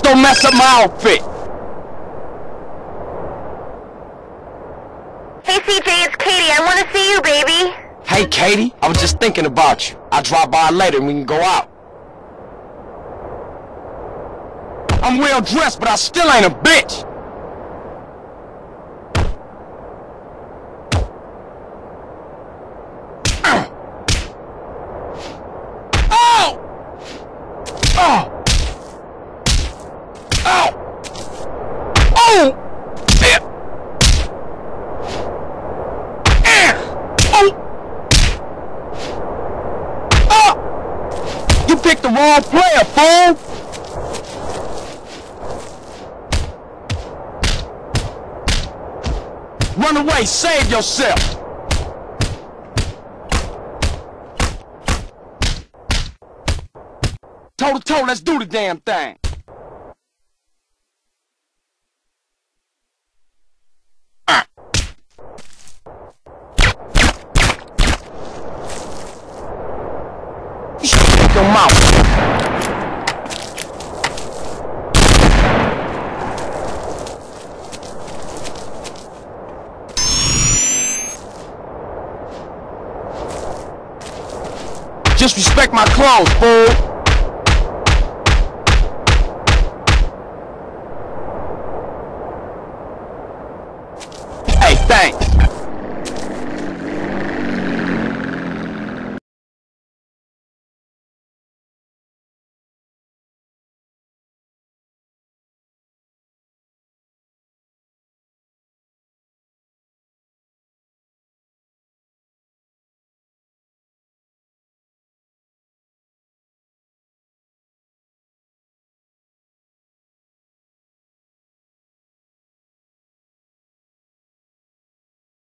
don't mess up my outfit. Hey CJ, it's Katie. I want to see you, baby. Hey Katie, I was just thinking about you. I'll drop by later and we can go out. I'm well dressed, but I still ain't a bitch. Oh! Oh! Oh! Oh! Yeah. Oh! Oh! You picked the wrong player, fool! Run away, save yourself! Toe to toe, let's do the damn thing! You should shut your mouth! Just respect my clothes, fool!